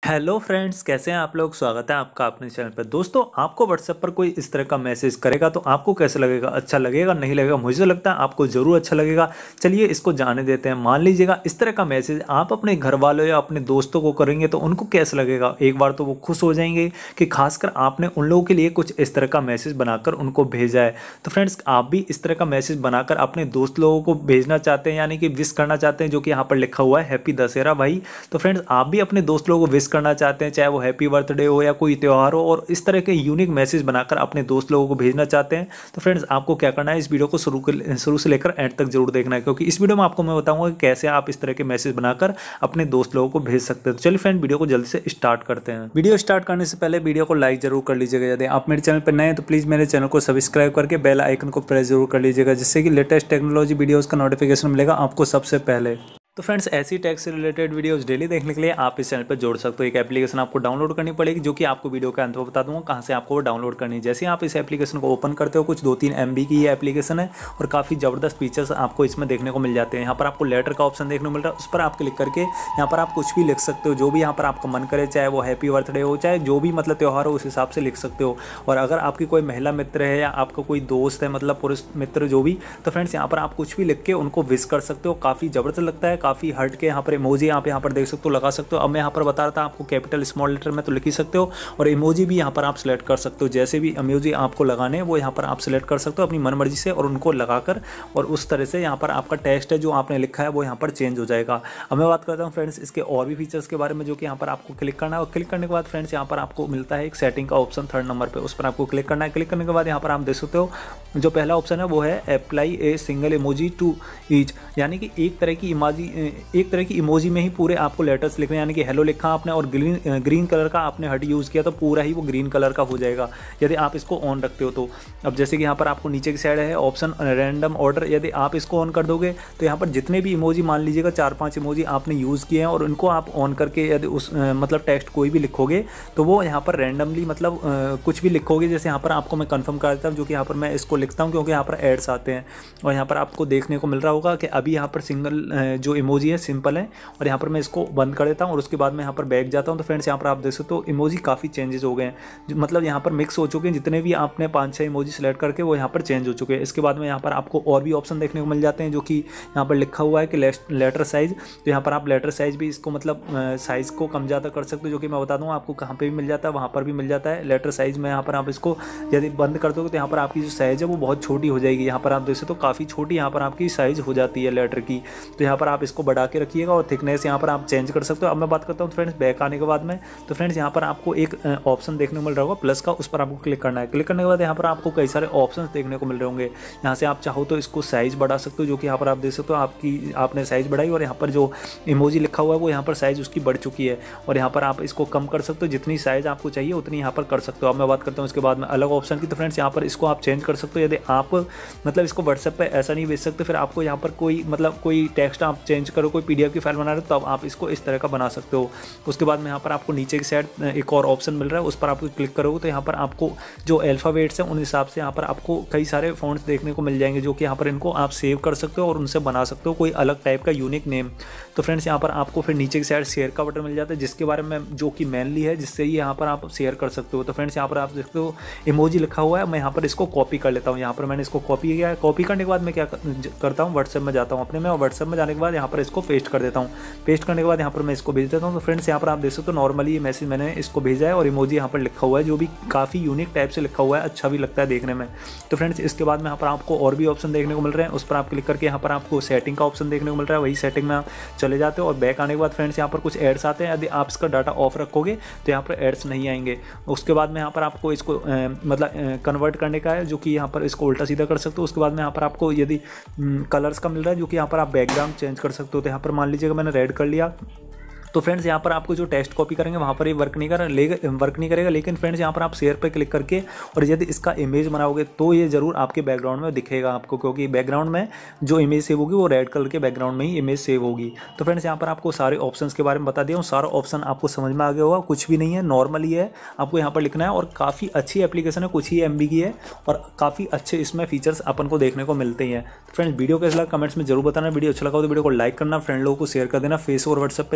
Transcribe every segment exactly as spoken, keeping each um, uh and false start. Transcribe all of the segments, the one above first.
Hello friends, कैसे हैं आप लोग। स्वागत है आपका अपने चैनल पर। दोस्तों, आपको व्हाट्सएप पर कोई इस तरह का मैसेज करेगा तो आपको कैसा लगेगा? अच्छा लगेगा, नहीं लगेगा? मुझे तो लगता है आपको ज़रूर अच्छा लगेगा। चलिए इसको जाने देते हैं। मान लीजिएगा इस तरह का मैसेज आप अपने घर वालों या अपने दोस्तों को करेंगे तो उनको कैसा लगेगा। एक बार तो वो खुश हो जाएंगे कि खासकर आपने उन लोगों के लिए कुछ इस तरह का मैसेज बनाकर उनको भेजा है। तो फ्रेंड्स, आप भी इस तरह का मैसेज बनाकर अपने दोस्त लोगों को भेजना चाहते हैं, यानी कि विश करना चाहते हैं, जो कि यहाँ पर लिखा हुआ है हैप्पी दशहरा भाई। तो फ्रेंड्स, आप भी अपने दोस्त लोगों को विश करना चाहते हैं, चाहे वो हैप्पी बर्थडे हो या कोई त्यौहार हो, और इस तरह के यूनिक मैसेज बनाकर अपने दोस्त लोगों को भेजना चाहते हैं, तो फ्रेंड्स आपको क्या करना है, इस वीडियो को शुरू कर शुरू से लेकर एंड तक जरूर देखना है, क्योंकि इस वीडियो में आपको मैं बताऊंगा कि कैसे आप इस तरह के मैसेज बनाकर अपने दोस्त लोगों को भेज सकते हैं। तो चलिए फ्रेंड, वीडियो को जल्दी से स्टार्ट करते हैं। वीडियो स्टार्ट करने से पहले वीडियो को लाइक जरूर कर लीजिएगा। यदि आप मेरे चैनल पर नए हैं तो प्लीज़ मेरे चैनल को सब्सक्राइब करके बेल आइकन को प्रेस जरूर कर लीजिएगा, जिससे कि लेटेस्ट टेक्नोलॉजी वीडियोज़ का नोटिफिकेशन मिलेगा आपको सबसे पहले। तो फ्रेंड्स, ऐसी टेक से रिलेटेड वीडियोस डेली देखने के लिए आप इस चैनल पर जोड़ सकते हो। एक एप्लीकेशन आपको डाउनलोड करनी पड़ेगी, जो कि आपको वीडियो के अंत में बता दूंगा कहाँ से आपको वो डाउनलोड करनी है। जैसे आप इस एप्लीकेशन को ओपन करते हो, कुछ दो तीन एम बी की ये एप्लीकेशन है और काफ़ी ज़बरदस्त फीचर्स आपको इसमें देखने को मिल जाते हैं। यहाँ पर आपको लेटर का ऑप्शन देखने को मिल रहा है, उस पर आप क्लिक करके यहाँ पर आप कुछ भी लिख सकते हो, जो भी यहाँ पर आपका मन करे, चाहे वो हैप्पी बर्थडे हो, चाहे जो भी मतलब त्यौहार हो, उस हिसाब से लिख सकते हो। और अगर आपकी कोई महिला मित्र है या आपका कोई दोस्त है, मतलब पुरुष मित्र जो भी, तो फ्रेंड्स यहाँ पर आप कुछ भी लिख के उनको विश कर सकते हो। काफ़ी ज़बरदस्त लगता है, काफ़ी हट के पर इमोजी आप यहाँ पर देख सकते हो, लगा सकते हो। अब मैं यहाँ पर बता रहा था आपको कैपिटल स्मॉल लेटर में तो लिख ही सकते हो, और इमोजी भी यहाँ पर आप सिलेक्ट कर सकते हो। जैसे भी इमोजी आपको लगाने हैं वो यहाँ पर आप सिलेक्ट कर सकते हो अपनी मन मर्जी से, और उनको लगाकर और उस तरह से यहाँ पर आपका टेक्स्ट है जो आपने लिखा है वो यहाँ पर चेंज हो जाएगा। अब मैं बात करता हूँ फ्रेंड्स इसके और भी फीचर्स के बारे में, जो कि यहाँ पर आपको क्लिक करना है। और क्लिक करने के बाद फ्रेंड्स यहाँ पर आपको मिलता है एक सेटिंग का ऑप्शन थर्ड नंबर पर, उस पर आपको क्लिक करना है। क्लिक करने के बाद यहाँ पर आप देख सकते हो जो पहला ऑप्शन है वो है apply a single emoji to each, यानी कि एक तरह की इमोजी एक तरह की इमोजी में ही पूरे आपको लेटर्स लिखने, यानी कि हेलो लिखा आपने और ग्रीन ग्रीन कलर का आपने हट यूज़ किया तो पूरा ही वो ग्रीन कलर का हो जाएगा, यदि आप इसको ऑन रखते हो तो। अब जैसे कि यहाँ पर आपको नीचे की साइड है ऑप्शन रैंडम ऑर्डर, यदि आप इसको ऑन कर दोगे तो यहाँ पर जितने भी इमोजी, मान लीजिएगा चार पांच इमोजी आपने यूज़ किए हैं और उनको आप ऑन करके यदि उस मतलब टेक्स्ट कोई भी लिखोगे तो वो यहाँ पर रैंडमली मतलब कुछ भी लिखोगे। जैसे यहाँ पर आपको मैं कन्फर्म कर देता हूँ, जो कि यहाँ पर मैं इसको लिखता हूँ क्योंकि यहाँ पर एड्स आते हैं। और यहाँ पर आपको देखने को मिल रहा होगा कि अभी यहाँ पर सिंगल जो इमोजी है सिंपल है, और यहाँ पर मैं इसको बंद कर देता हूँ और उसके बाद मैं यहाँ पर बैक जाता हूँ। तो फ्रेंड्स यहाँ पर आप देख सकते हो इमोजी काफ़ी चेंजेस हो गए हैं, मतलब यहाँ पर मिक्स हो चुके हैं। जितने भी आपने पाँच छः इमोजी सेलेक्ट करके वो यहाँ पर चेंज हो चुके हैं। इसके बाद में यहाँ पर आपको और भी ऑप्शन देखने को मिल जाते हैं, जो कि यहाँ पर लिखा हुआ है कि लेटर साइज। तो यहाँ पर आप लेटर साइज भी इसको मतलब साइज़ को कम ज़्यादा कर सकते हो, जो कि मैं बता दूँ आपको कहाँ पर भी मिल जाता है, वहाँ पर भी मिल जाता है लेटर साइज में। यहाँ पर आप इसको यदि बंद कर दोगे तो यहाँ पर आपकी जो साइज़ है वो बहुत छोटी हो जाएगी। यहाँ पर आप देख सकते हो काफ़ी छोटी यहाँ पर आपकी साइज़ हो जाती है लेटर की। तो यहाँ पर आप इसको बढ़ा के रखिएगा और थिकनेस यहाँ पर आप चेंज कर सकते हो। अब मैं बात करता हूँ फ्रेंड्स बैक आने के बाद में, तो फ्रेंड्स यहाँ पर आपको एक ऑप्शन देखने को मिल रहा होगा प्लस का, उस पर आपको क्लिक करना है। क्लिक करने के बाद यहाँ पर आपको कई सारे ऑप्शंस देखने को मिल रहे होंगे। यहाँ से आप चाहो तो इसको साइज़ बढ़ा सकते हो, जो कि यहाँ पर आप देख सकते हो आपकी आपने साइज़ बढ़ाई और यहाँ पर जो इमोजी लिखा हुआ है वो यहाँ पर साइज़ उसकी बढ़ चुकी है। और यहाँ पर आप इसको कम कर सकते हो, जितनी साइज़ आपको चाहिए उतनी यहाँ पर कर सकते हो। अब मैं बात करता हूँ इसके बाद में अलग ऑप्शन की, तो फ्रेंड्स यहाँ पर इसको आप चेंज कर सकते हो। यदि आप मतलब इसको व्हाट्सएप पर ऐसा नहीं भेज सकते, फिर आपको यहाँ पर कोई मतलब कोई टेक्स्ट आप चेंज करो, कोई पीडीएफ की फाइल बना रहे हो, तो आप इसको इस तरह का बना सकते हो। उसके बाद में यहाँ पर आपको नीचे की साइड एक और ऑप्शन मिल रहा है, उस पर आपको क्लिक करोगे तो यहाँ पर आपको जो अल्फ़ाबेट्स हैं उन हिसाब से यहाँ पर आपको कई सारे फ़ॉन्ट्स देखने को मिल जाएंगे, जो कि यहाँ पर इनको आप सेव कर सकते हो और उनसे बना सकते हो कोई अलग टाइप का यूनिक नेम। तो फ्रेंड्स यहाँ पर आपको फिर नीचे की साइड शेयर का बटन मिल जाता है, जिसके बारे में जो कि मेनली है, जिससे ही यहाँ पर आप शेयर कर सकते हो। तो फ्रेंड्स यहाँ पर आप देखते हो इमोजी लिखा हुआ है, मैं यहाँ पर इसको कॉपी कर लेता हूँ। यहाँ पर मैंने इसको कॉपी किया है। कॉपी करने के बाद मैं क्या करता हूँ, व्हाट्सएप में जाता हूँ अपने में, और व्हाट्सएप में जाने के बाद यहाँ पर इसको पेस्ट कर देता हूँ। पेस्ट करने के बाद यहाँ पर मैं इसको भेज देता हूँ। तो फ्रेंड्स यहाँ पर आप देख सकते हो नॉर्मली ये मैसेज मैंने इसको भेजा है और इमोजी यहाँ पर लिखा हुआ है, जो भी काफ़ी यूनिक टाइप से लिखा हुआ है, अच्छा भी लगता है देखने में। तो फ्रेंड्स इसके बाद में यहाँ पर आपको और भी ऑप्शन देखने को मिल रहे हैं, उस पर आप क्लिक करके यहाँ पर आपको सेटिंग का ऑप्शन देखने को मिल रहा है, वही सेटिंग में आप चले जाते हो। और बैक आने के बाद फ्रेंड्स यहाँ पर कुछ एड्स आते हैं, यदि आप इसका डाटा ऑफ रखोगे तो यहाँ पर एड्स नहीं आएंगे। उसके बाद में यहाँ पर आपको इसको ए, मतलब कन्वर्ट करने का है, जो कि यहाँ पर इसको उल्टा सीधा कर सकते हो। उसके बाद में यहाँ पर आपको यदि कलर्स का मिल रहा है, जो कि यहाँ पर आप बैकग्राउंड चेंज कर सकते हो। तो यहाँ पर मान लीजिएगा मैंने रेड कर लिया, तो फ्रेंड्स यहाँ पर आपको जो टेक्स्ट कॉपी करेंगे वहाँ पर ये वर्क नहीं कर ले वर्क नहीं करेगा। लेकिन फ्रेंड्स यहाँ पर आप शेयर पे क्लिक करके और यदि इसका इमेज बनाओगे तो ये ज़रूर आपके बैकग्राउंड में दिखेगा आपको, क्योंकि बैकग्राउंड में जो इमेज सेव होगी वो रेड कलर के बैकग्राउंड में ही इमेज सेव होगी। तो फ्रेंड्स यहाँ पर आपको सारे ऑप्शंस के बारे में बता दिया हूँ, सारा ऑप्शन आपको समझ में आ गया होगा। कुछ भी नहीं है, नॉर्मल ही है, आपको यहाँ पर लिखना है। और काफ़ी अच्छी एप्लीकेशन है, कुछ ही एम बी की है और काफ़ी अच्छे इसमें फीचर्स अपन को देखने को मिलते हैं। तो फ्रेंड्स वीडियो कैसा लगा कमेंट्स में जरूर बताना। वीडियो अच्छा लगा तो वीडियो को लाइक करना, फ्रेंड लोगों को शेयर कर देना फेस और व्हाट्सएप पर। अगर मैं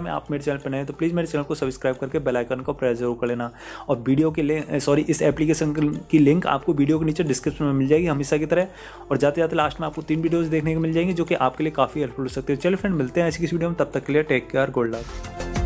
में आप मेरे चैनल पर नए हैं तो प्लीज़ मेरे चैनल को सब्सक्राइब करके बेल आइकन को प्रेस जरूर कर लेना। और वीडियो की लिंक सॉरी इस एप्लीकेशन की लिंक आपको वीडियो के नीचे डिस्क्रिप्शन में मिल जाएगी हमेशा की तरह। और जाते जाते लास्ट में आपको तीन वीडियोज़ देखने को मिल जाएंगी जो कि आपके लिए काफ़ी हेल्पफुल हो सकते हैं। चलिए फ्रेंड, मिलते हैं ऐसी किसी वीडियो में, तब तक के लिए टेक केयर, गुड लक।